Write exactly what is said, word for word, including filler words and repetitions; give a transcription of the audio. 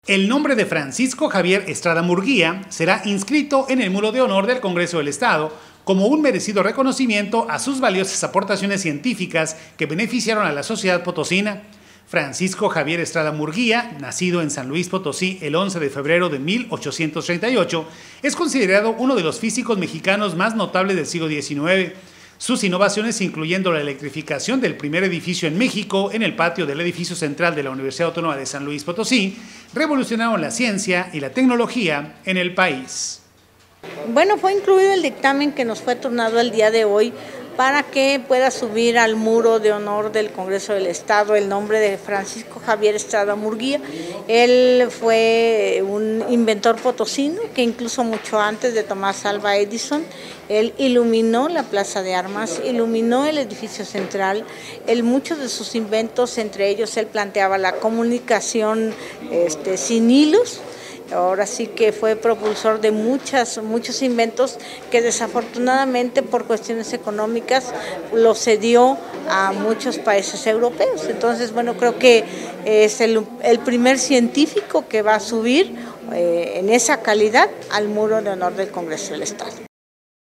El nombre de Francisco Javier Estrada Murguía será inscrito en el Muro de Honor del Congreso del Estado como un merecido reconocimiento a sus valiosas aportaciones científicas que beneficiaron a la sociedad potosina. Francisco Javier Estrada Murguía, nacido en San Luis Potosí el once de febrero de mil ochocientos treinta y ocho, es considerado uno de los físicos mexicanos más notables del siglo diecinueve. Sus innovaciones, incluyendo la electrificación del primer edificio en México en el patio del edificio central de la Universidad Autónoma de San Luis Potosí, revolucionaron la ciencia y la tecnología en el país. Bueno, fue incluido el dictamen que nos fue turnado el día de hoy para que pueda subir al muro de honor del Congreso del Estado el nombre de Francisco Javier Estrada Murguía. Él fue un inventor potosino que incluso mucho antes de Tomás Alva Edison, él iluminó la Plaza de Armas, iluminó el edificio central. Él, muchos de sus inventos, entre ellos él planteaba la comunicación este, sin hilos. Ahora sí que fue propulsor de muchas, muchos inventos que desafortunadamente por cuestiones económicas lo cedió a muchos países europeos. Entonces, bueno, creo que es el, el primer científico que va a subir eh, en esa calidad al Muro de Honor del Congreso del Estado.